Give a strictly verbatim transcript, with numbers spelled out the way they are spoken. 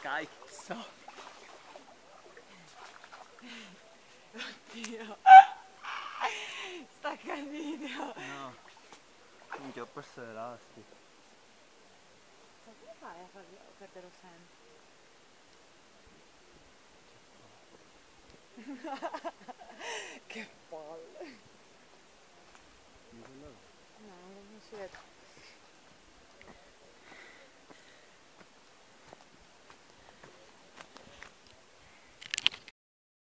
carichi. So. Oddio. Stacca il video. No. Minchia, ho perso le rasti. Ma come fai a farlo, perderlo sempre? Che palle. No, non si vede.